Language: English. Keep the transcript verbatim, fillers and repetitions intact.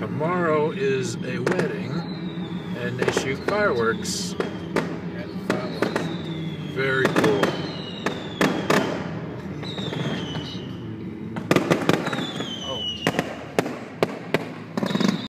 tomorrow is a wedding, and they shoot fireworks